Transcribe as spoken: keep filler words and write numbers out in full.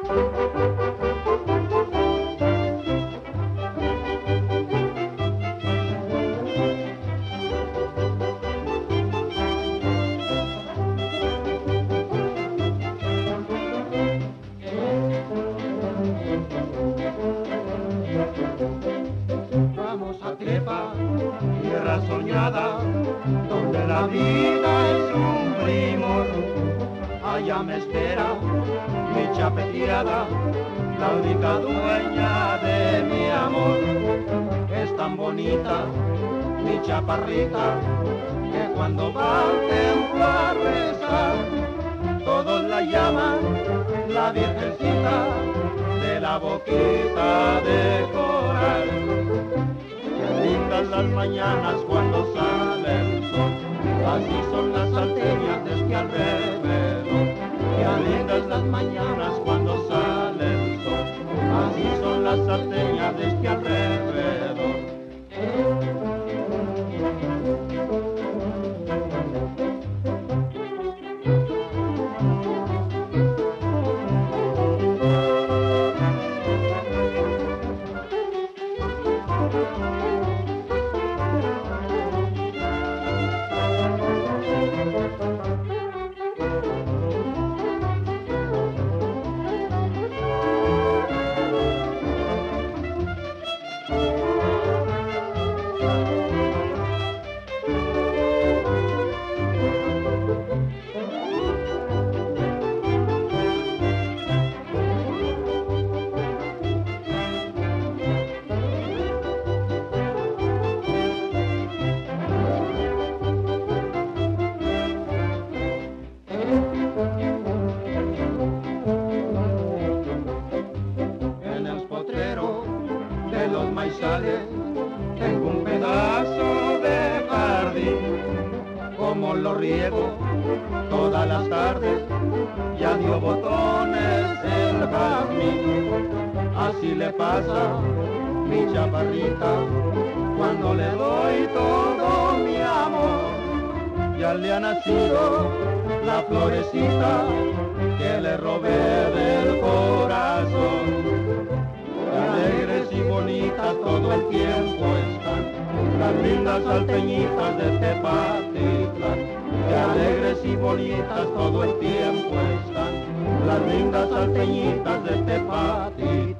Vamos a Tepa, tierra soñada, donde la vida es un primor. Allá me espera mi chapeteada, la única dueña de mi amor. Es tan bonita mi chaparrita, que cuando va al templo a rezar, todos la llaman la Virgencita de la boquita de coral. Qué lindas las mañanas cuando sale el sol, así son las salteñas de este alrededor. Qué lindas las mañanas cuando sale el sol, así son las salteñas de este alrededor. De los maizales tengo un pedazo de jardín, como lo riego todas las tardes, ya dio botones el jazmín. Así le pasa mi chaparrita cuando le doy todo mi amor. Ya le ha nacido la florecita que le robé del corazón. Alegres y bonitas todo el tiempo están las lindas salteñitas de Tepatitlán. Qué alegres y bonitas todo el tiempo están las lindas salteñitas de Tepatitlán.